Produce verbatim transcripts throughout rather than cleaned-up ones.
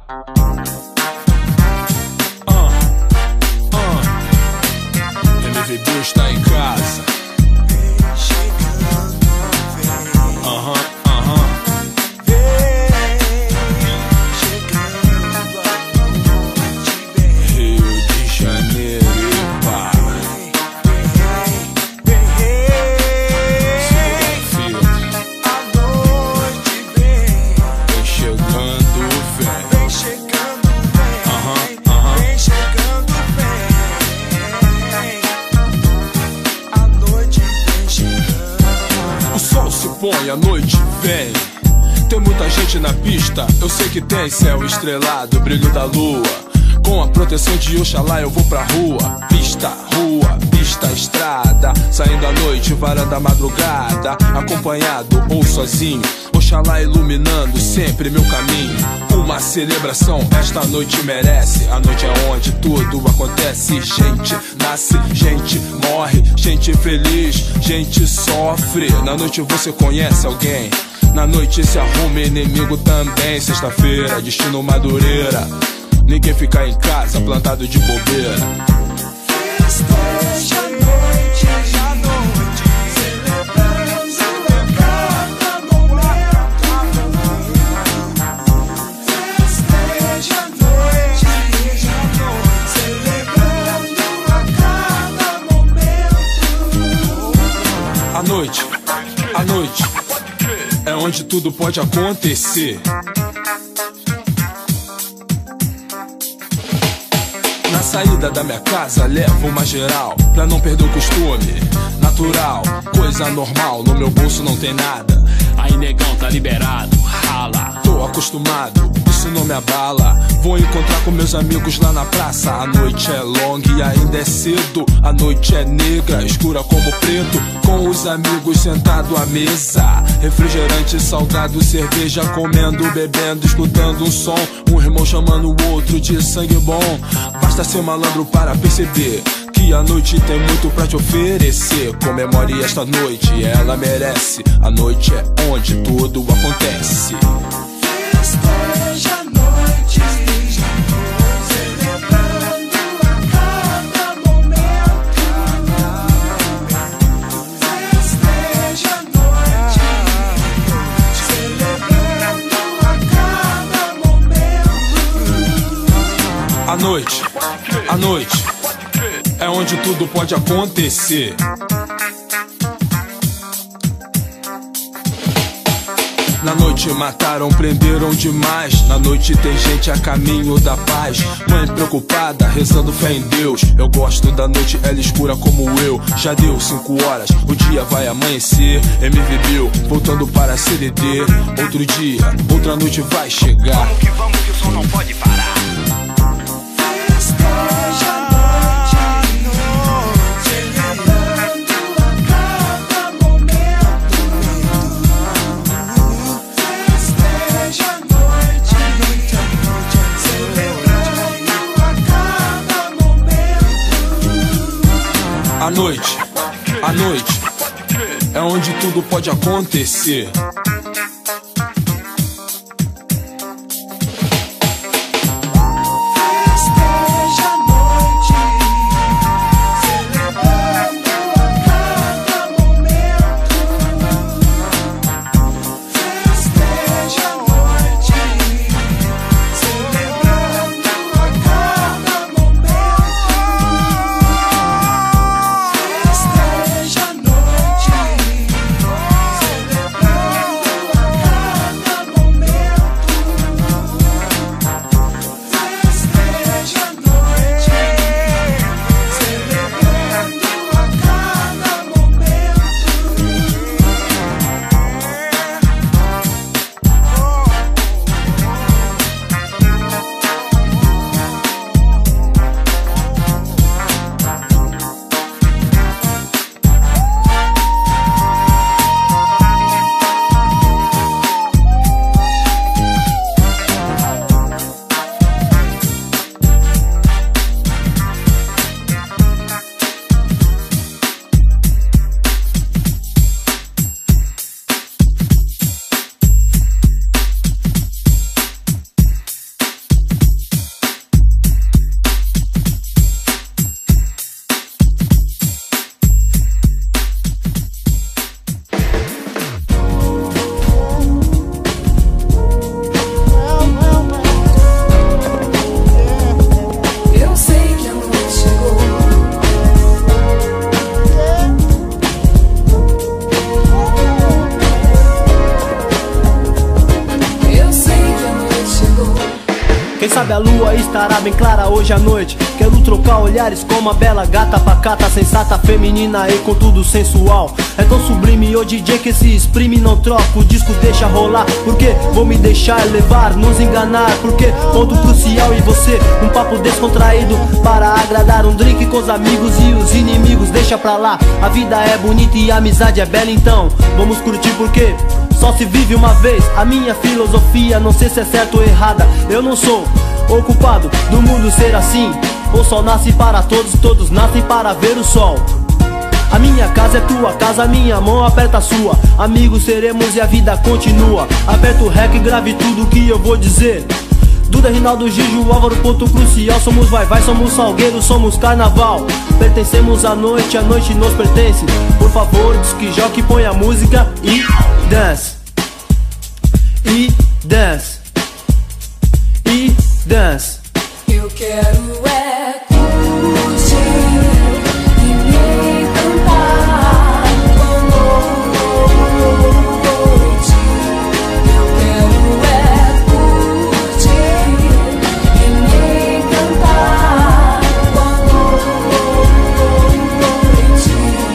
Uh, uh. M V B está em casa. Aham, uh aham. -huh, uh -huh. Rio de Janeiro, epa. Põe, a noite vem. Tem muita gente na pista, eu sei que tem céu estrelado, brilho da lua. Com a proteção de Oxalá eu vou pra rua. Pista, rua, pista, estrada. Saindo à noite, varanda da madrugada. Acompanhado ou sozinho, Oxalá iluminando sempre meu caminho. Uma celebração esta noite merece. A noite é onde tudo acontece. Gente nasce, gente morre, gente feliz, gente sofre. Na noite você conhece alguém, na noite se arruma inimigo também. Sexta-feira, destino Madureira. Ninguém fica em casa plantado de bobeira. Festeja a noite, a noite, celebrando a cada momento. Festeja a noite, a noite, celebrando a cada momento. A noite, a noite é onde tudo pode acontecer. Na saída da minha casa levo uma geral, pra não perder o costume. Natural, coisa normal, no meu bolso não tem nada. Aí negão tá liberado, rala. Tô acostumado, isso não me abala. Vou encontrar com meus amigos lá na praça. A noite é longa e ainda é cedo. A noite é negra, escura como preto. Com os amigos sentado à mesa, refrigerante, salgado, cerveja, comendo, bebendo, escutando um som. Um irmão chamando o outro de sangue bom. Basta ser malandro para perceber que a noite tem muito pra te oferecer. Comemore esta noite, ela merece. A noite é onde tudo acontece. Festeja a noite, celebrando a cada momento. Festeja a noite, celebrando a cada momento. A noite, a noite é onde tudo pode acontecer. Na noite mataram, prenderam demais. Na noite tem gente a caminho da paz. Mãe preocupada, rezando fé em Deus. Eu gosto da noite, ela escura como eu. Já deu cinco horas, o dia vai amanhecer. M V B, voltando para C D D. Outro dia, outra noite vai chegar. Vamos que vamos que o som não pode parar. Festeja a noite, celebrando a cada momento. Festeja a noite, celebrando a cada momento. A noite, a noite é onde tudo pode acontecer. Quem sabe a lua estará bem clara hoje à noite. Quero trocar olhares com uma bela gata pacata, sensata, feminina e com tudo sensual. É tão sublime o D J que se exprime, não troca, o disco deixa rolar. Porque vou me deixar levar, nos enganar. Porque ponto crucial e você, um papo descontraído para agradar, um drink com os amigos e os inimigos deixa pra lá. A vida é bonita e a amizade é bela, então vamos curtir porque só se vive uma vez. A minha filosofia, não sei se é certa ou errada, eu não sou o culpado do mundo ser assim. O sol nasce para todos, todos nascem para ver o sol. A minha casa é tua casa, a minha mão aperta a sua. Amigos seremos e a vida continua. Aperta o rec e grave tudo que eu vou dizer. Duda, Rinaldo, Gigi, Álvaro, ponto crucial. Somos vai vai, somos Salgueiro, somos carnaval. Pertencemos à noite, a noite nos pertence. Por favor, diz que joque, põe a música e dance. E dance. E dance. Eu quero é curtir e me encantar com noite. Eu quero é curtir e me encantar com noite.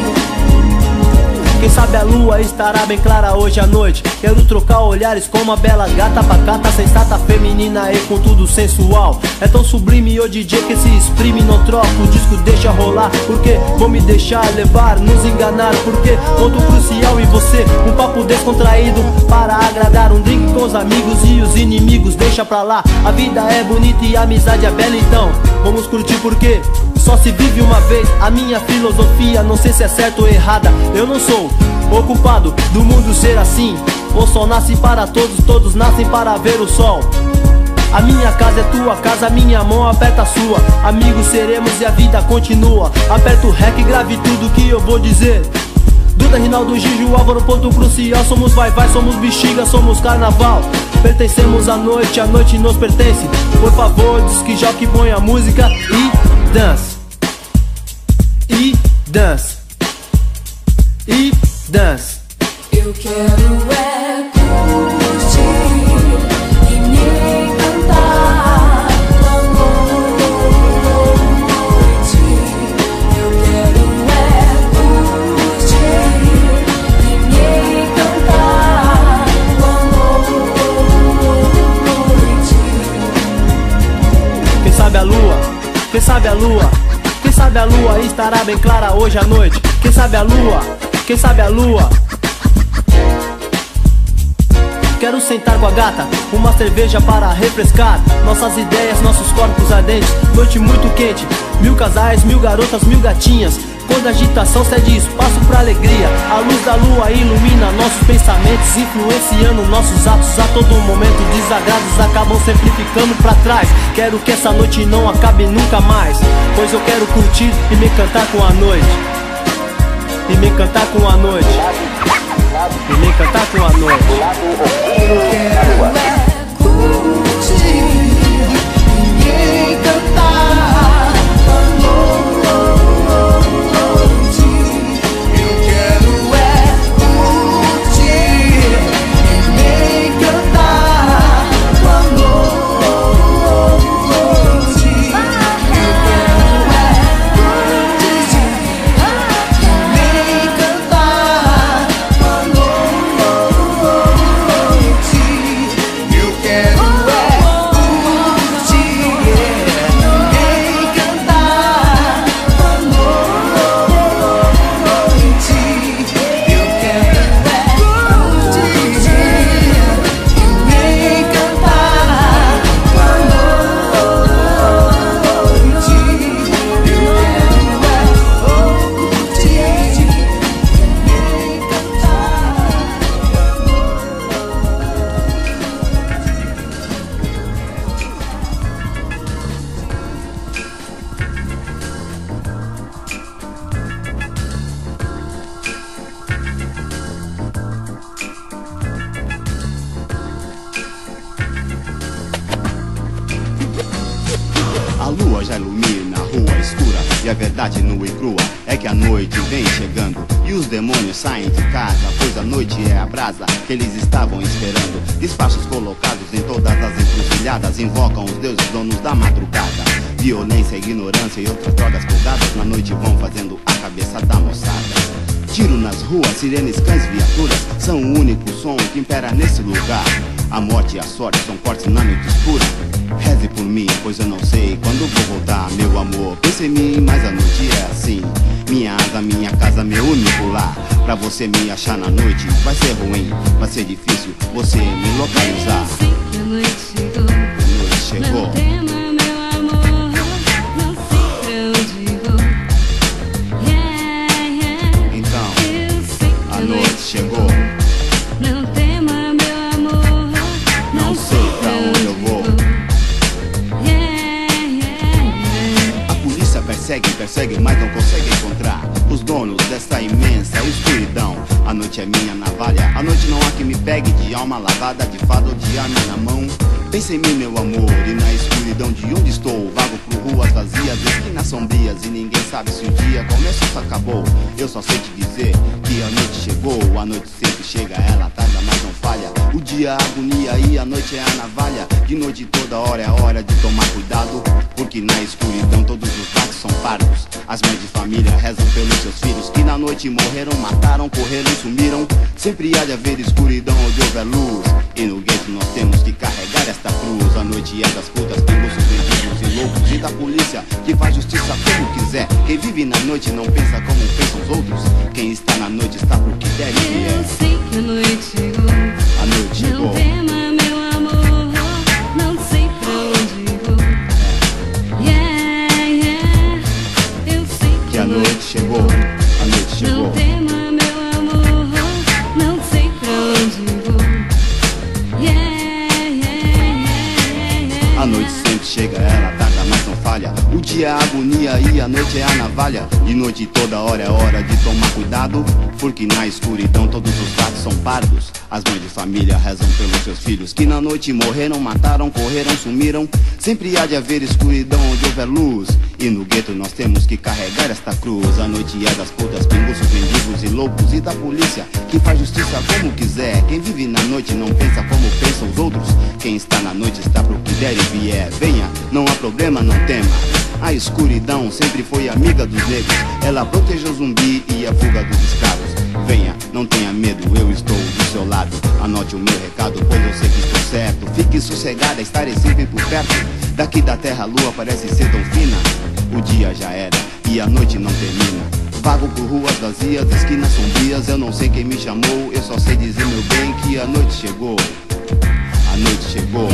Quem sabe a lua estará bem clara hoje à noite. Quero trocar olhares com uma bela gata pacata, sensata, feminina e com tudo sensual. É tão sublime o D J que se exprime, não troca, o disco deixa rolar. Porque vou me deixar levar, nos enganar. Porque ponto crucial e você, um papo descontraído para agradar, um drink com os amigos e os inimigos deixa pra lá. A vida é bonita e a amizade é bela, então vamos curtir porque só se vive uma vez. A minha filosofia, não sei se é certa ou errada, eu não sou o culpado do mundo ser assim. O sol nasce para todos, todos nascem para ver o sol. A minha casa é tua casa, a minha mão aperta a sua. Amigos seremos e a vida continua. Aperta o rec e grave tudo que eu vou dizer. Duda, Rinaldo, Gigi, Álvaro, ponto crucial. Somos vai vai, somos bexiga, somos carnaval. Pertencemos à noite, a noite nos pertence. Por favor, diz que joque, põe a música e dance. E dance. E dance. Eu quero é curtir e me encantar com noite. Eu quero é curtir e me encantar com noite. Quem sabe a lua, quem sabe a lua, quem sabe a lua estará bem clara hoje à noite. Quem sabe a lua, quem sabe a lua. Quero sentar com a gata, uma cerveja para refrescar nossas ideias, nossos corpos ardentes. Noite muito quente, mil casais, mil garotas, mil gatinhas. Quando a agitação cede espaço pra alegria, a luz da lua ilumina nossos pensamentos, influenciando nossos atos a todo momento. Desagrados acabam sempre ficando pra trás. Quero que essa noite não acabe nunca mais, pois eu quero curtir e me encantar com a noite. E me encantar com a noite. E me encantar com a noite. Eu quero é curtir e me encantar com noite. Eu quero é curtir e me encantar com noite. Eu quero é curtir e me encantar com noite. E a verdade nua e crua é que a noite vem chegando e os demônios saem de casa, pois a noite é a brasa que eles estavam esperando. Despachos colocados em todas as encruzilhadas invocam os deuses donos da madrugada. Violência, ignorância e outras drogas pesadas na noite vão fazendo a cabeça da moçada. Tiro nas ruas, sirenes, cães, viaturas são o único som que impera nesse lugar. A morte e a sorte são fortes na noite escura. Reze por mim, pois eu não sei quando vou voltar, meu amor. Pense em mim, mas a noite é assim. Minha asa, minha casa, meu único lar. Pra você me achar na noite vai ser ruim, vai ser difícil você me localizar. A noite chegou, A noite chegou. não tema, meu amor, não sei pra onde vou. Yeah, yeah. Então, Eu sei que a noite chegou. Não tema, meu amor, Não sei pra onde eu vou. Yeah, yeah, yeah. A polícia persegue, persegue, mas não consegue encontrar os donos dessa imensa escuridão. A noite é minha navalha, a noite não há que me pegue de alma lavada, de fado ou de arma na mão. Pense em mim, meu amor, e na escuridão de onde estou. Vago por ruas vazias, esquinas sombrias, e ninguém sabe se o dia começou ou acabou. Eu só sei te dizer que a noite chegou. A noite sempre chega, ela tarda, mas não falha. O dia a agonia e a noite é a navalha. De noite toda hora é hora de tomar cuidado, porque na escuridão todos os barcos são pardos. As mães de família rezam pelos seus filhos que na noite morreram, mataram, correram e sumiram. Sempre há de haver escuridão onde houver luz, e no gueto nós temos que carregar esta cruz. A noite é das putas, pinguços, vendidos e loucos, e da polícia que faz justiça como quiser. Quem vive na noite não pensa como pensam os outros. Quem está na noite está pro que der e Eu vier. sei que a noite chegou. A noite Não chegou. tema, meu amor, não sei pra onde vou. Yeah, yeah. Eu sei que Que a noite chegou. A noite Não chegou. tema, meu amor, não sei pra onde vou. Yeah, yeah, yeah, yeah. A noite sempre chega, ela tarda, mas não falha. O dia é a agonia e a noite é a navalha. De noite toda hora é hora de tomar cuidado, porque na escuridão todos os fatos são pardos. As mães de família rezam pelos seus filhos que na noite morreram, mataram, correram, sumiram. Sempre há de haver escuridão onde houver luz, e no gueto nós temos que carregar esta cruz. A noite é das putas, pinguços, mendigos e loucos, e da polícia que faz justiça como quiser. Quem vive na noite não pensa como pensam os outros. Quem está na noite está pro que der e vier. Venha, não há problema, não tema. A escuridão sempre foi amiga dos negros. Ela protege o zumbi e a fuga dos escravos. Venha, não tenha medo, eu estou do seu lado. Anote o meu recado, pois eu sei que estou certo. Fique sossegada, estarei sempre por perto. Daqui da terra a lua parece ser tão fina. O dia já era e a noite não termina. Vago por ruas vazias, esquinas sombrias. Eu não sei quem me chamou, eu só sei dizer, meu bem, que a noite chegou. A noite chegou.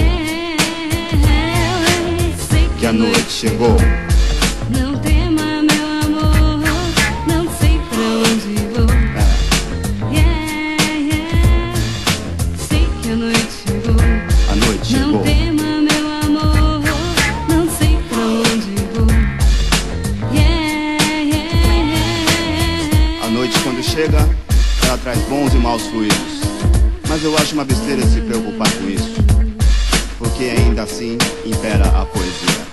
Que a noite chegou. Não tema, meu amor, não sei pra onde vou. É, Yeah, yeah. Sei que a noite chegou. a noite Não chegou. tema, meu amor, não sei pra onde vou. Yeah, yeah, yeah. A noite quando chega, ela traz bons e maus fluidos. Mas eu acho uma besteira se preocupar com isso, porque ainda assim impera a poesia.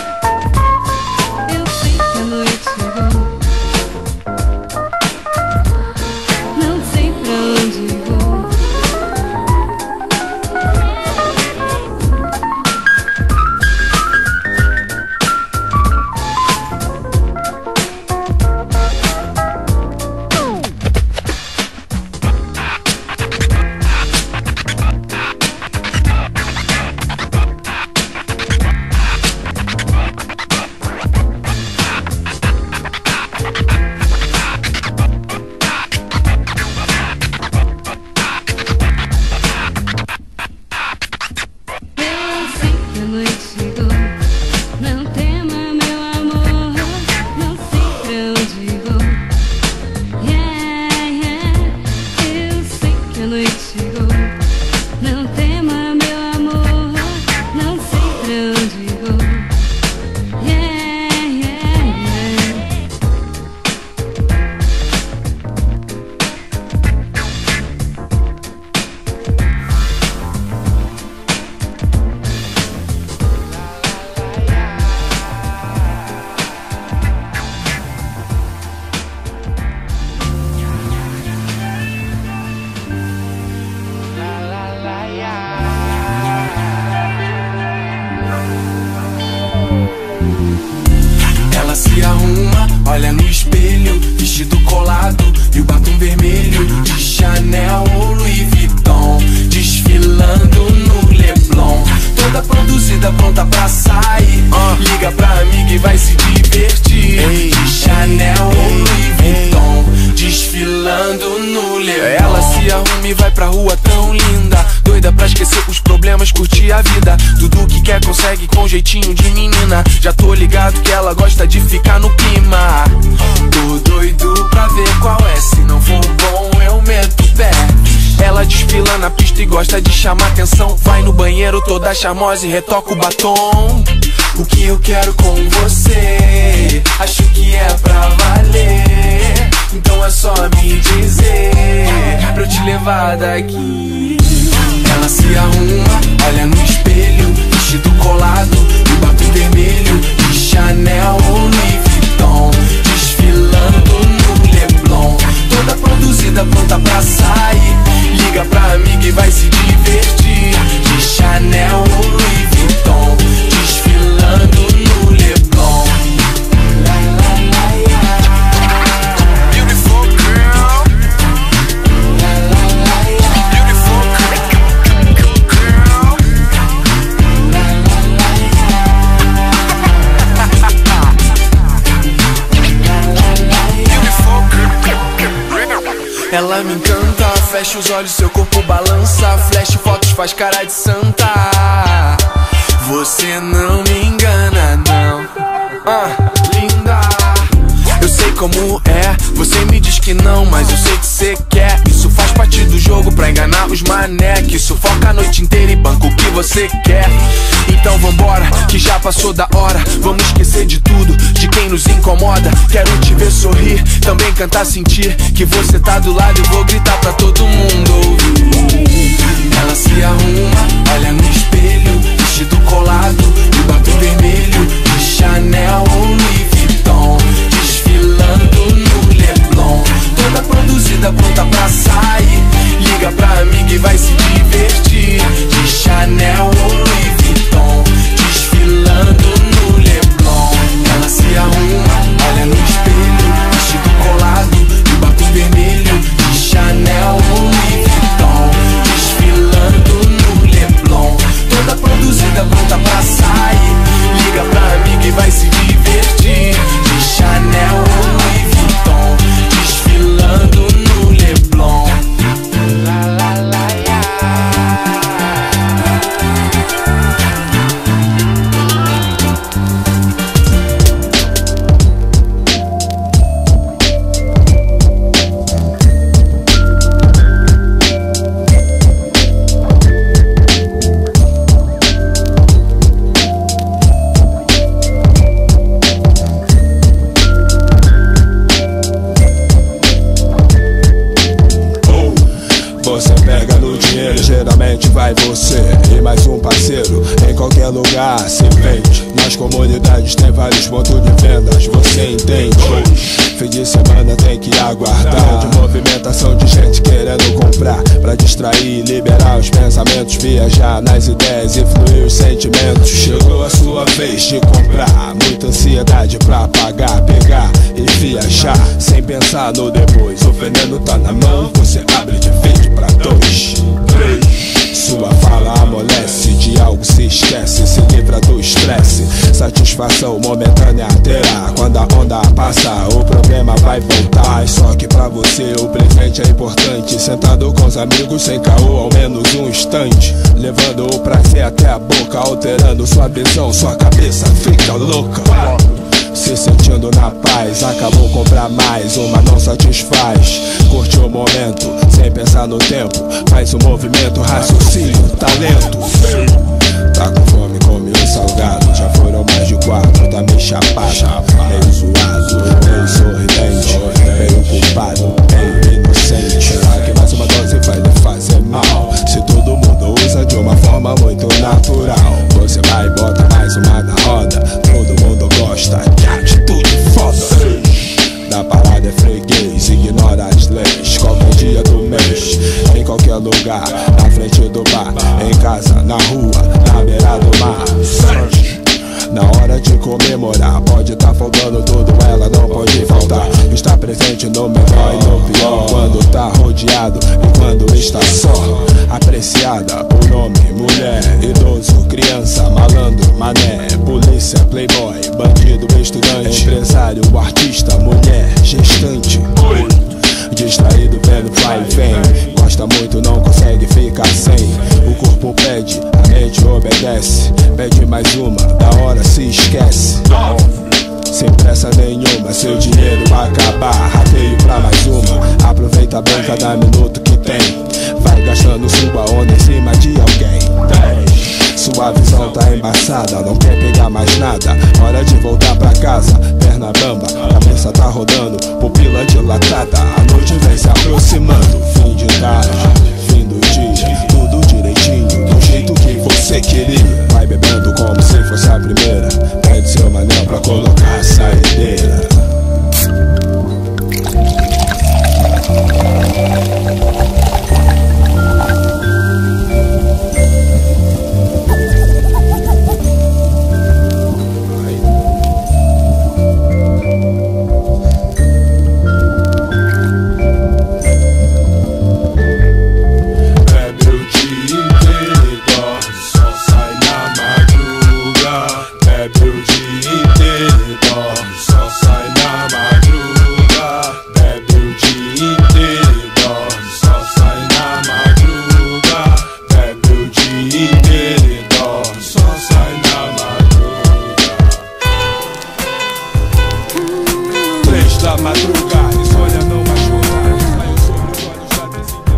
Eu sei que a noite chegou. Ela se arruma, olha no espelho, vestido colado e o batom vermelho de Chanel ou Louis Vuitton, desfilando no Leblon. Toda produzida, pronta pra sair. Liga pra amiga e vai se divertir. De Chanel ou Louis Vuitton, desfilando no Leblon. Ela se arruma e vai pra rua tão linda, doida pra esquecer os problemas, curtir a vida. Tudo que quer consegue com jeitinho de menina. Já tô ligado que ela gosta de ficar no clima. Tô doido pra ver qual é, se não for bom eu meto o pé. Ela desfila na pista e gosta de chamar atenção. Vai no banheiro toda charmosa e retoca o batom. O que eu quero com você, acho que é pra valer. Então é só me dizer, pra eu te levar daqui. Ela se arruma, olha no espelho, vestido colado e batom vermelho de Chanel ou Louis Vuitton, desfilando no Leblon. Toda produzida, pronta pra sair. Liga pra amiga e vai se divertir. De Chanel ou Louis Vuitton, desfilando no Leblon. La, la, la, yeah. Beautiful girl. La, la, la, yeah. Beautiful girl. La, la, la, yeah. Ela me encanta, fecha os olhos, seu corpo balança. Flash, fotos, faz cara de santa. Você não me engana, não. Ah, linda. Eu sei como é, você me diz que não, mas eu sei que você quer. Isso faz parte do jogo pra enganar os mané, que sufoca a noite inteira e banca o que você quer. Então vambora, que já passou da hora. Vamos esquecer de tudo, de quem nos incomoda. Quero te ver sorrir, também cantar, sentir que você tá do lado. Eu vou gritar pra todo mundo ouvir. Ela se arruma, olha no espelho, vestido colado e batom vermelho de Chanel ou Louis Vuitton, desfilando no Leblon. Toda produzida, pronta pra sair. Liga pra amiga e vai se divertir. De Chanel ou Louis Vuitton, desfilando no Leblon. Ela se arruma, olha no espelho, vestido colado e batom vermelho de Chanel ou Louis Vuitton, desfilando no Leblon. Toda produzida, pronta pra sair. Liga pra amiga e vai se divertir. De Chanel ou Louis Vuitton, desfilando no Leblon. La, la, la, yeah. Você pega no dinheiro, geralmente vai você e mais um parceiro. Em qualquer lugar se vende. Nas comunidades tem vários pontos de vendas, você entende? Fim de semana tem que aguardar de movimentação de gente querendo comprar, pra distrair e liberar os pensamentos, viajar nas ideias e fluir os sentimentos. Chegou a sua vez de comprar, muita ansiedade pra pagar, pegar e viajar sem pensar no depois. O veneno tá na mão, você abre de vez pra dois, três. Sua fala amolece, de algo se esquece, se livra do estresse. Satisfação momentânea terá, quando a onda passar o problema vai voltar. Só que pra você o presente é importante, sentado com os amigos sem caô ao menos um instante, levando o prazer até a boca, alterando sua visão, sua cabeça fica louca. Se sentindo na paz, acabou comprar mais, uma não satisfaz. Curte o momento, sem pensar no tempo, faz o movimento, raciocínio, talento. Tá com fome, come um salgado, já foram mais de quatro, tá meio chapado, meio zoado, meio sorridente, meio culpado, meio inocente. Será que mais uma dose vai lhe fazer mal? Se todo mundo usa de uma forma muito natural, você vai e bota mais uma na roda, todo mundo gosta, que atitude foda. Da parada é freguês, ignora as leis, qualquer dia do mês, em qualquer lugar, na frente do bar, em casa, na rua, na beira do mar. Na hora de comer demorar. Pode tá faltando tudo, ela não pode faltar. Está presente no melhor e no pior, quando tá rodeado e quando está só. Apreciada por nome, mulher, idoso, criança, malandro, mané, polícia, playboy, bandido, estudante, empresário, artista, mulher, gestante. Distraído vendo vai e vem, gosta muito, não consegue ficar sem. O corpo pede, a mente obedece. Pede mais uma, da hora se esquece. Sem pressa nenhuma, seu dinheiro vai acabar. Rateio pra mais uma, aproveita bem cada minuto que tem. Vai gastando sua onda em cima de alguém. Sua visão tá embaçada, não quer pegar mais nada. Hora de voltar pra casa, perna bamba, cabeça tá rodando, pupila dilatada. A noite vem se aproximando, fim de tarde, fim do dia, tudo direitinho, do jeito que você queria. Vai bebendo como se fosse a primeira, pede seu anel pra colocar a saideira. Da madrugada, insônia não vai chorar. Saiu sobre os olhos, já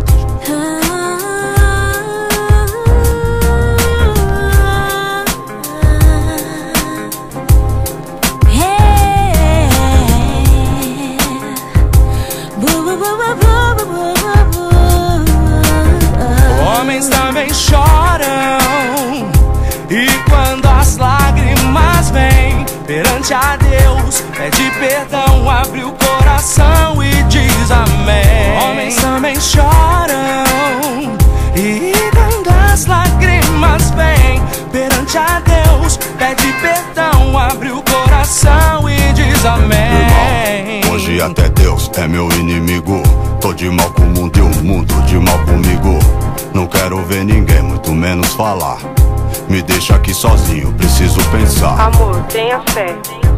tem homens também choram, e quando as lágrimas vêm perante a Deus, pede perdão, abre o coração e diz amém. Homens também choram, e quando as lágrimas vêm perante a Deus, pede perdão, abre o coração e diz amém. Irmão, hoje até Deus é meu inimigo. Tô de mal com o mundo e o mundo de mal comigo. Não quero ver ninguém, muito menos falar. Me deixa aqui sozinho, preciso pensar. Amor, tenha fé.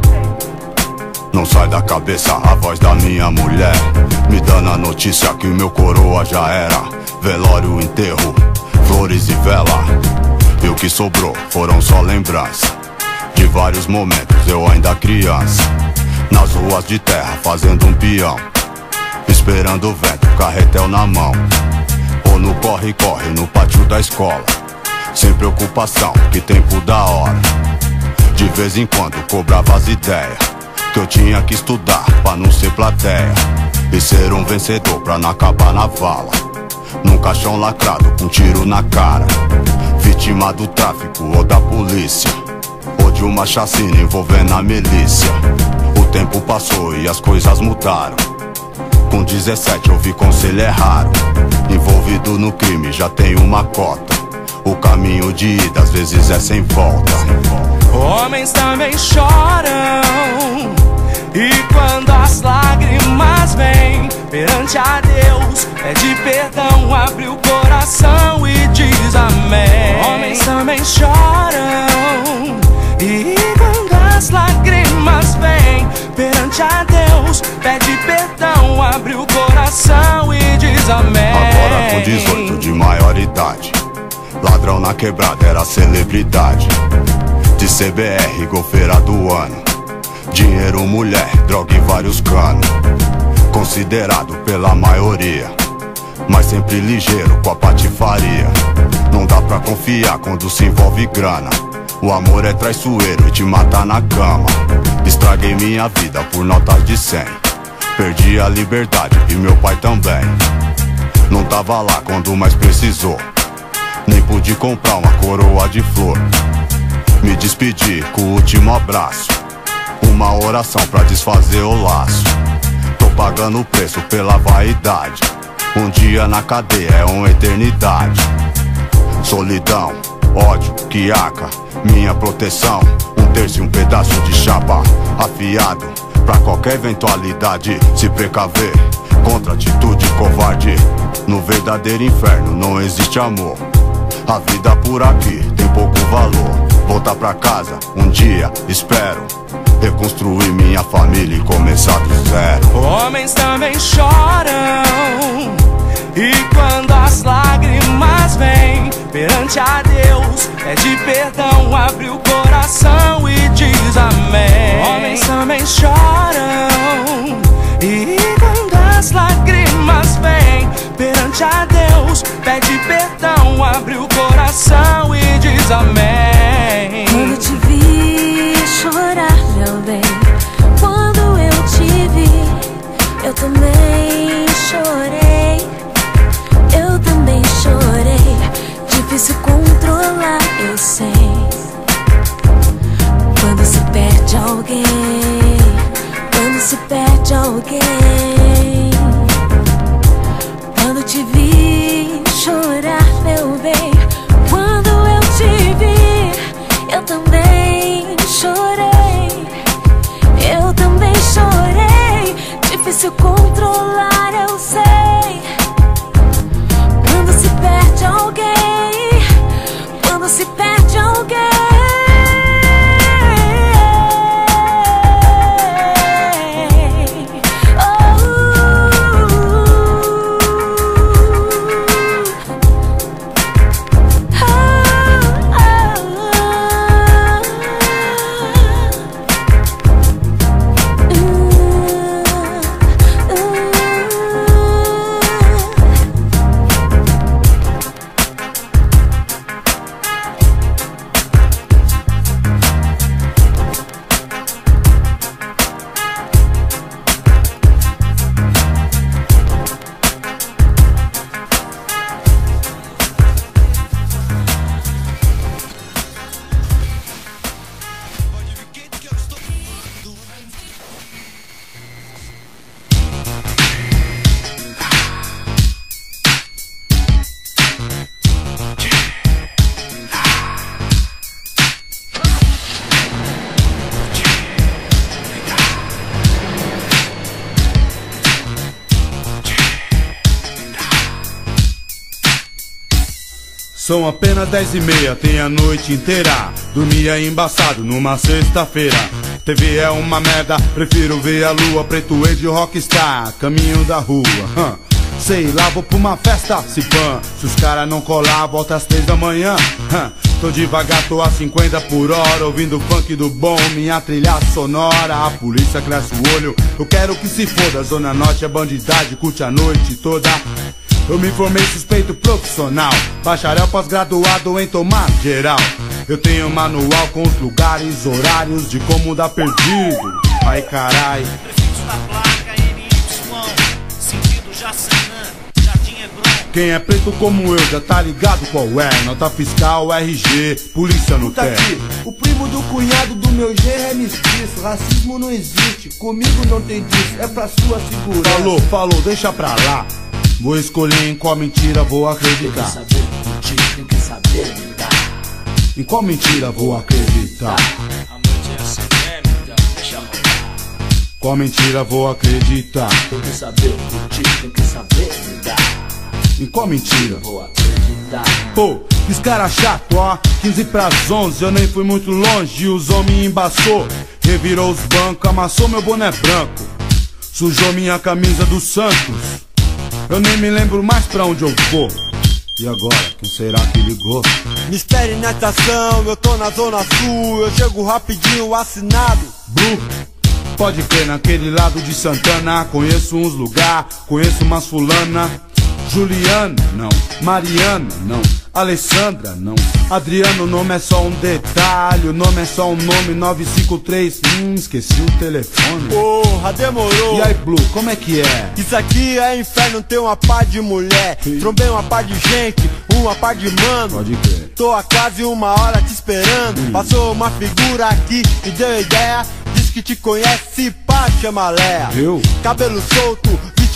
Não sai da cabeça a voz da minha mulher, me dando a notícia que o meu coroa já era. Velório, enterro, flores e vela, e o que sobrou foram só lembranças de vários momentos, eu ainda criança, nas ruas de terra fazendo um peão, esperando o vento, carretel na mão, ou no corre-corre no pátio da escola, sem preocupação, que tempo da hora. De vez em quando cobrava as ideias, que eu tinha que estudar pra não ser plateia, e ser um vencedor pra não acabar na vala, num caixão lacrado com um tiro na cara, vítima do tráfico ou da polícia, ou de uma chacina envolvendo a milícia. O tempo passou e as coisas mudaram. Com dezessete eu vi conselho errado, envolvido no crime já tem uma cota. O caminho de ida às vezes é sem volta. Homens também choram, e quando as lágrimas vêm perante a Deus, pede perdão, abre o coração e diz amém. Homens também choram, e quando as lágrimas vêm perante a Deus, pede perdão, abre o coração e diz amém. Agora com dezoito de maioridade, ladrão na quebrada era celebridade. De C B R, golfeira do ano, dinheiro, mulher, droga e vários canos. Considerado pela maioria, mas sempre ligeiro com a patifaria. Não dá pra confiar quando se envolve grana. O amor é traiçoeiro e te mata na cama. Estraguei minha vida por notas de cem. Perdi a liberdade e meu pai também. Não tava lá quando mais precisou, nem pude comprar uma coroa de flor. Me despedi com o último abraço, uma oração pra desfazer o laço. Tô pagando o preço pela vaidade, um dia na cadeia é uma eternidade. Solidão, ódio, quiaca, minha proteção, um ter-se um pedaço de chapa afiado pra qualquer eventualidade. Se precaver contra atitude covarde. No verdadeiro inferno não existe amor. A vida por aqui tem pouco valor. Voltar pra casa um dia, espero reconstruir minha família e começar do zero. Homens também choram, e quando as lágrimas vêm perante a Deus, pede perdão, abre o coração e diz amém. Homens também choram, e quando as lágrimas vêm perante a Deus, pede perdão, abre o coração e diz amém. Quando te vi chorar, meu bem, quando eu te vi, eu também chorei. Eu também chorei. Difícil controlar, eu sei. Quando se perde alguém, quando se perde alguém. Quando te vi chorar, meu bem, quando eu te vi, eu também chorei. Eu também chorei. Difícil controlar, eu sei. Quando se perde alguém, quando se perde alguém. São apenas dez e meia, tem a noite inteira. Dormia embaçado numa sexta-feira. T V é uma merda, prefiro ver a lua. Preto de rockstar, caminho da rua. hum. Sei lá, vou pra uma festa, se pã. Se os cara não colar, volta às três da manhã. hum. Tô devagar, tô a cinquenta por hora, ouvindo funk do bom, minha trilha sonora. A polícia cresce o olho, eu quero que se foda. Zona Norte é bandidagem, curte a noite toda. Eu me formei suspeito profissional, bacharel pós-graduado em tomar geral. Eu tenho manual com os lugares, horários de como dar perdido. Ai carai. Prefixo da placa N Y, sentido Jaçanã, Jardim Hebron. Quem é preto como eu já tá ligado qual é. Nota fiscal, R G, polícia no pé. O primo do cunhado do meu genro é mestiço. Racismo não existe, comigo não tem disso. É pra sua segurança. Falou, falou, deixa pra lá. Vou escolher em qual mentira vou acreditar. Tem que saber curtir, tem que saber lidar. Em qual mentira vou acreditar? A noite é assim mesmo, então deixa rolar. Qual mentira vou acreditar? Tem que saber curtir, tem que saber lidar. Em qual mentira vou acreditar? Pô, esse cara chato, ó. quinze pras onze, eu nem fui muito longe. Os homens embaçou, revirou os bancos, amassou meu boné branco, sujou minha camisa do Santos. Eu nem me lembro mais pra onde eu vou. E agora, quem será que ligou? Me espere na estação, eu tô na zona sul. Eu chego rapidinho, assinado Blue, pode crer, naquele lado de Santana. Conheço uns lugar, conheço umas fulana. Juliana, não. Mariana, não. Alessandra, não. Adriano, o nome é só um detalhe. O nome é só um nome. Nove cinco três, hum, esqueci o telefone. Porra, demorou. E aí, Blue, como é que é? Isso aqui é inferno, tem uma par de mulher. Trombei uma par de gente, uma par de mano. Pode crer. Tô há quase uma hora te esperando. hum. Passou uma figura aqui e deu ideia. Diz que te conhece, pá, chama Léa. Eu? Cabelo solto, vestido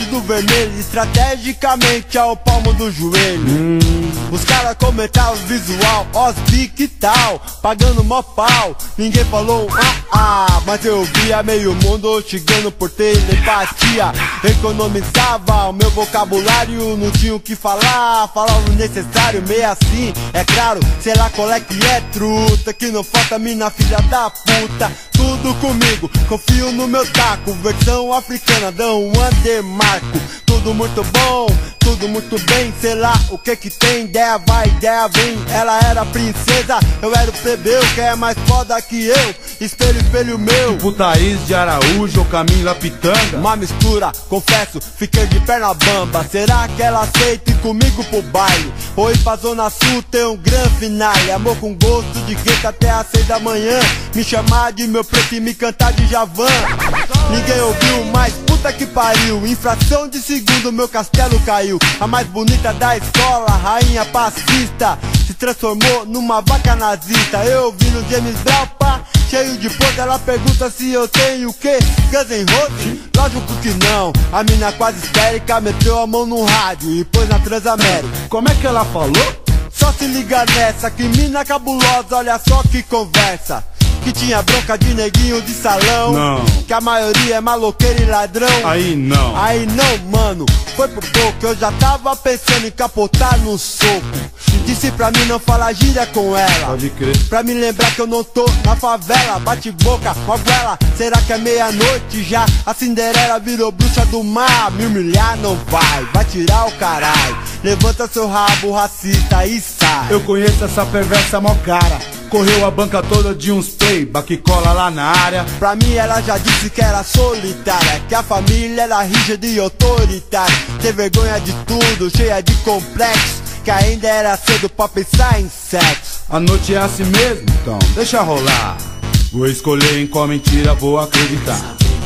vestido vermelho, estrategicamente ao palmo do joelho. hum. Os caras comentavam o visual, os que tal, pagando mó pau. Ninguém falou ah ah, mas eu via meio mundo chegando por telepatia. Economizava o meu vocabulário, não tinha o que falar, falava o necessário, meio assim, é claro. Sei lá qual é que é truta, que não falta mina filha da puta. Tudo comigo, confio no meu taco, versão africana, dão um andemarco. Tudo muito bom, tudo muito bem, sei lá o que que tem. Ideia vai, ideia vem, ela era princesa, eu era o plebeu, que é mais foda que eu. Espelho, espelho meu, tipo Thaís de Araújo ou Camila Pitanga. Uma mistura, confesso, fiquei de perna bamba. Será que ela aceita ir comigo pro baile? Ou ir pra Zona Sul tem um grande finale. Amor com gosto de gueto até às seis da manhã. Me chamar de meu preto e me cantar de Javan. Ninguém ouviu, mas puta que pariu. Infração de segundo meu castelo caiu. A mais bonita da escola, rainha pacifista, se transformou numa vaca nazista. Eu vi no James Brown, pá, cheio de porta. Ela pergunta se eu tenho o quê? Guns N' Roses? Lógico que não. A mina quase histérica meteu a mão no rádio e pôs na Transamérica. Como é que ela falou? Só se liga nessa, que mina cabulosa, olha só que conversa. Que tinha bronca de neguinho de salão. Não. Que a maioria é maloqueiro e ladrão. Aí não. Aí não, mano. Foi por pouco, eu já tava pensando em capotar no soco. Disse pra mim não falar gíria com ela. Pode crer. Pra me lembrar que eu não tô na favela. Bate boca, magoela. Será que é meia-noite já? A Cinderela virou bruxa do mar. Me humilhar não vai, vai tirar o caralho. Levanta seu rabo, racista, e sai. Eu conheço essa perversa mó cara. Correu a banca toda de uns peiba que cola lá na área. Pra mim ela já disse que era solitária, que a família era rígida e autoritária. Tem vergonha de tudo, cheia de complexo, que ainda era cedo pra pensar em sexo. A noite é assim mesmo, então deixa rolar. Vou escolher em qual mentira vou acreditar.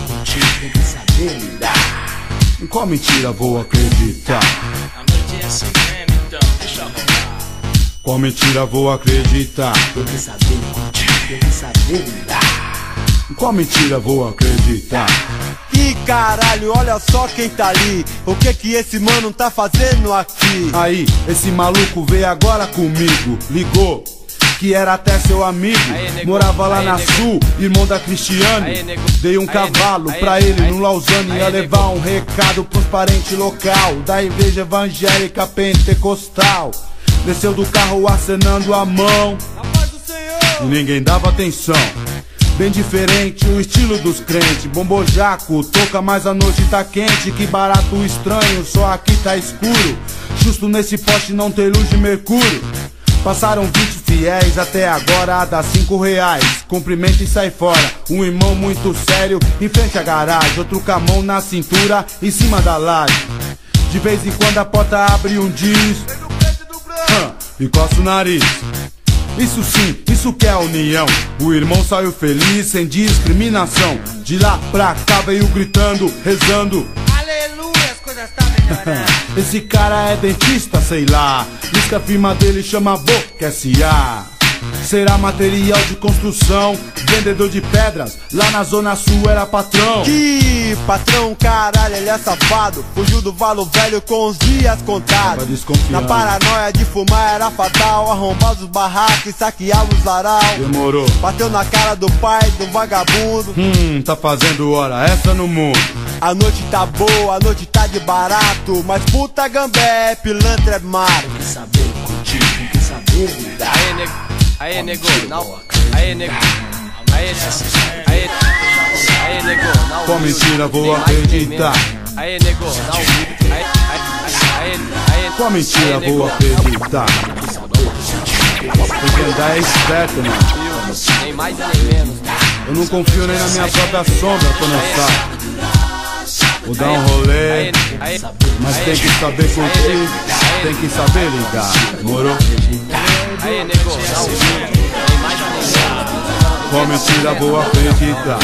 Tem que saber lidar. Em qual mentira vou acreditar? A noite é assim mesmo, então deixa rolar. Qual mentira vou acreditar? Tem que saber curtir, tem que saber lidar. Em qual mentira vou acreditar? Ih, caralho, olha só quem tá ali. O que que esse mano tá fazendo aqui? Aí, esse maluco veio agora comigo. Ligou que era até seu amigo. Aí, morava lá aí, na nego. Sul, irmão da Cristiane. Aí, Dei um aí, cavalo aí, pra aí, ele aí, no Lausanne. Ia levar um recado pros parentes local da igreja evangélica pentecostal. Desceu do carro acenando a mão, a paz do Senhor. E ninguém dava atenção. Bem diferente o estilo dos crentes. Bombojaco, toca, mas a noite tá quente. Que barato estranho, só aqui tá escuro. Justo nesse poste não tem luz de mercúrio. Passaram vinte fiéis, até agora dá cinco reais. Cumprimenta e sai fora, um irmão muito sério em frente à garagem. Outro com a mão na cintura, em cima da laje. De vez em quando a porta abre um diz hum, e coça o nariz. Isso sim, isso que é união. O irmão saiu feliz, sem discriminação. De lá pra cá veio gritando, rezando. Aleluia, as coisas tá melhorando. Esse cara é dentista, sei lá. Diz que a firma dele chama Boca S A. Será material de construção, vendedor de pedras, lá na Zona Sul era patrão. Que patrão, caralho, ele é safado. Fugiu do Valo Velho com os dias contados. Na paranoia de fumar era fatal. Arrombava os barracos e saqueava os varal. Demorou. Bateu na cara do pai do vagabundo. Hum, tá fazendo hora essa no mundo. A noite tá boa, a noite tá de barato. Mas puta gambé, pilantra é mato. Tem que saber curtir, tem que saber lidar. Aí, nego, aí, nego, não. Aí, nego, aí, aí, aí, nego, não. Qual mentira vou acreditar? Aí, nego, não. Aí, aí, aí, qual mentira vou acreditar? Tem que andar esperto, mano. Nem mais e nem menos. Eu não confio nem na minha própria sombra quando eu saio. Vou dar um rolê, mas tem que saber curtir, tem que saber ligar, morou? Aí, nego, não, nem mais nem menos. Qual mentira vou acreditar?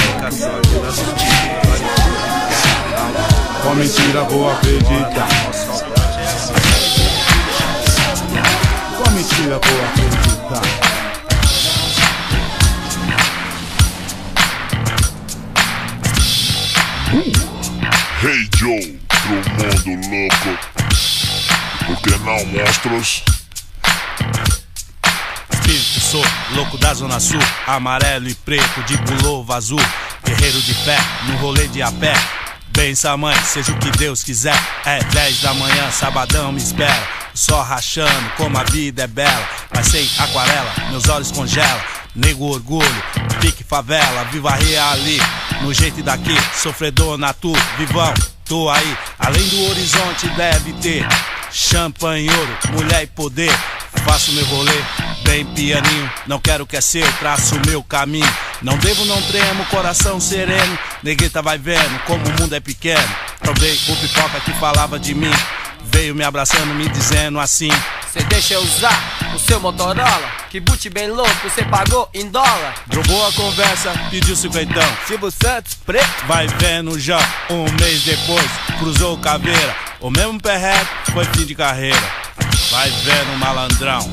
Qual mentira vou acreditar? Qual mentira vou acreditar? Hey Joe, pro mundo louco. Por que não, monstros? Espírito sou, louco da zona sul, amarelo e preto, de pullover azul, guerreiro de fé, no rolê de a pé. Bença mãe, seja o que Deus quiser. É dez da manhã, sabadão me espera. Só rachando como a vida é bela, mas sem aquarela, meus olhos congelam. Nego orgulho, pique favela, viva reali, no jeito daqui, sofredor na tu, vivão, tô aí. Além do horizonte deve ter champanhe, ouro, mulher e poder. Faço meu rolê bem pianinho, não quero que é seu, traço meu caminho. Não devo, não tremo, coração sereno. Negueta vai vendo como o mundo é pequeno. Provei o pipoca que falava de mim, veio me abraçando, me dizendo assim: cê deixa eu usar o seu Motorola, que boot bem louco, cê pagou em dólar. Drogou a conversa, pediu cinquentão. Silvio Santos, preto. Vai vendo já, um mês depois, cruzou o caveira. O mesmo perreco, foi fim de carreira. Vai vendo, malandrão.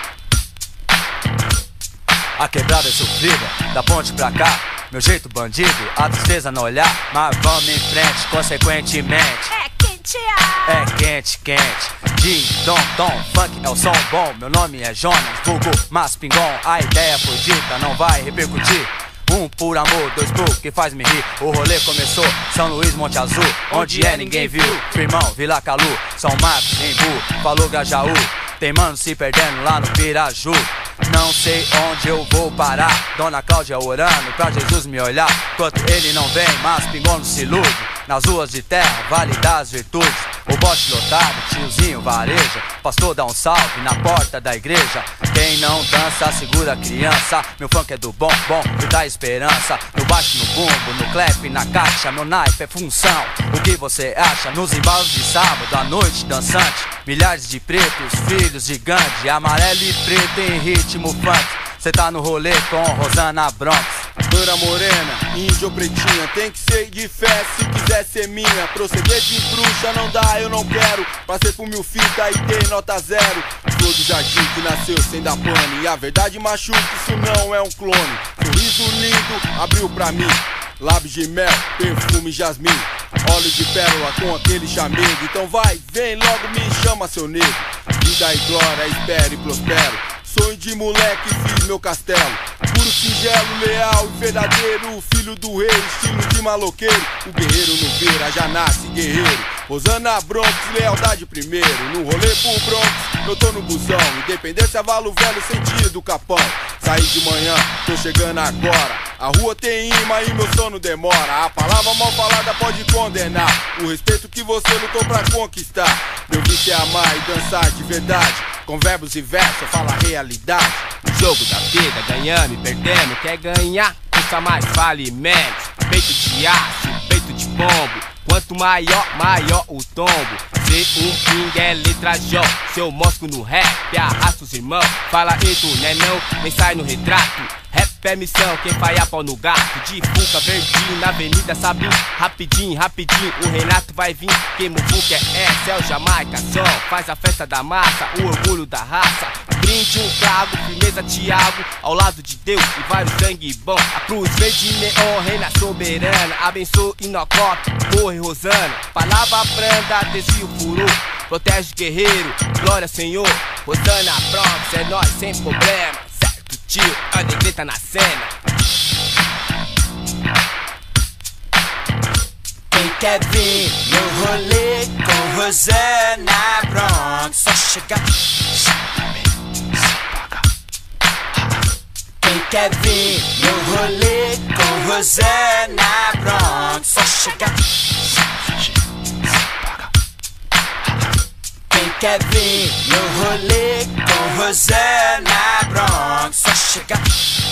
A quebrada é sofrida, da ponte pra cá, meu jeito bandido, a tristeza no olhar. Mas vamos em frente, consequentemente. É quente, ah. É quente, quente. Din, dom, dom, funk é o som bom. Meu nome é Jonas, vulgo mas pingon. A ideia foi dita, não vai repercutir. Um por amor, dois por que faz me rir. O rolê começou, São Luís, Monte Azul, onde é ninguém viu. Firmão, Vila Calu, São Marcos, Embu, falou Grajaú. Tem mano se perdendo lá no Piraju. Não sei onde eu vou parar. Dona Cláudia orando pra Jesus me olhar. Enquanto ele não vem, mas pingou no se ilude. Nas ruas de terra, Vale das Virtudes. O bote lotado, tiozinho vareja. Pastor dá um salve na porta da igreja. Quem não dança, segura a criança. Meu funk é do bom, bom e da esperança. No baixo, no bumbo, no clap, na caixa. Meu naipe é função, o que você acha? Nos embalos de sábado, à noite dançante. Milhares de pretos, filhos de Gandhi. Amarelo e preto em ritmo funk. Cê tá no rolê com Rosana Bronx. Loira morena, índia ou pretinha, tem que ser de fé se quiser ser minha. Proceder de bruxa não dá, eu não quero. Passei por mil fita e dei nota zero. Flor do jardim que nasceu sem dar pane. E a verdade machuca, isso não é um clone. Sorriso lindo, abriu pra mim. Lábios de mel, perfume jasmim. Óleo de pérola com aquele chamego. Então vai, vem logo, me chama seu nego. Vida e glória, espero e prospero. Sonho de moleque, fiz meu castelo. Puro, singelo, leal e verdadeiro. Filho do rei, estilo de maloqueiro. O guerreiro no beira, já nasce guerreiro. Rosana Bronx, lealdade primeiro. No rolê pro Bronx, eu tô no busão. Independência, valo velho, sentido capão. Saí de manhã, tô chegando agora. A rua tem imã e meu sono demora. A palavra mal falada pode condenar. O respeito que você lutou pra conquistar. Meu vício é amar e dançar de verdade. Com verbos e versos eu falo a realidade. O jogo da vida, ganhando e perdendo. Quer ganhar, custa mais, vale menos. Peito de aço, peito de pombo. Quanto maior, maior o tombo. Ser um king é letra J. Seu mosco no rap, arrasta os irmãos. Fala e tu, né não, nem sai no retrato. Rap é missão, quem faia pau no gato. De Fuca, verdinho, na avenida Sabim. Rapidinho, rapidinho, o Renato vai vir. Quem muvuca é essa, é o Jamaica Som. Faz a festa da massa, o orgulho da raça. Brinde um trago, firmeza Thiago. Ao lado de Deus e vários sangue bom. A cruz verde neon, reina soberana. Abençoe Inocote, morre Rosana. Palavra branda, desvio furou. Protege guerreiro, glória Senhor. Rosana Bronx, é nós sem problema. Certo tio, a negreta na cena. Quem quer vir no rolê com Rosana Bronx, só chegar. Quem quer vir no rolê com Rosana Bronx, só chegar. Quem quer vir no rolê com Rosana Bronx, só chegar.